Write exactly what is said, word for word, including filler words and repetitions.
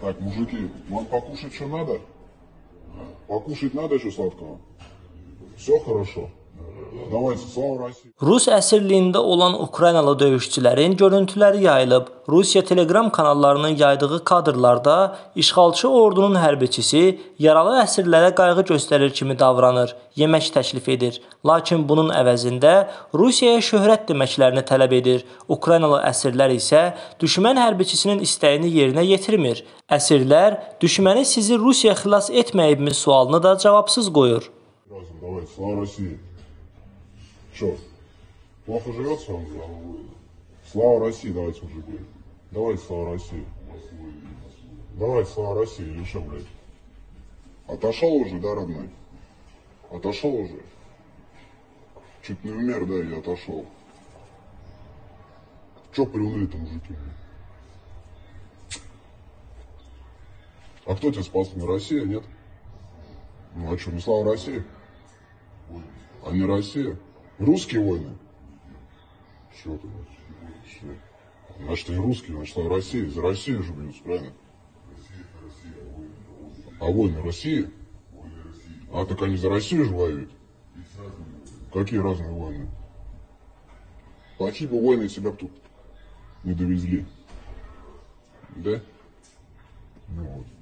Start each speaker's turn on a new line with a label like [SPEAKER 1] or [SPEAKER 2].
[SPEAKER 1] Так, мужики, вам покушать что надо? Покушать надо еще сладкого? Все хорошо. Давайте, слава России.
[SPEAKER 2] Rus əsirliyində olan Ukraynalı döyüşçülərin görüntüləri yayılıb. Rusiya Telegram kanallarının yaydığı kadrlarda işğalçı ordunun hərbiçisi yaralı əsirlərə qayğı göstərir kimi davranır, yemək təklif edir. Lakin bunun əvəzində Rusiyaya şöhrət deməklərini tələb edir. Ukraynalı əsirlər isə düşmən hərbiçisinin istəyini yerinə yetirmir. Əsirlər düşməni sizi Rusiya xilas etməyibmi sualını da cavabsız qoyur.
[SPEAKER 1] Давайте, слава России. Что, плохо живется вам? Слава России, давайте, мужики. Давайте, слава России. Давайте, слава России, или что, блядь? Отошел уже, да, родной? Отошел уже. Чуть не умер, да, и отошел. Че приуныли-то, мужики? А кто тебя спас? Не Россия, нет? Ну а что, не слава России? А не Россия? Русские войны? Что ты? Что? Значит, они русские, значит, слава России. За Россию же бьются, правильно? А войны России? А так они за Россию же воюют? Какие разные войны? Плохие бы войны себя бы тут не довезли. Да? Ну вот.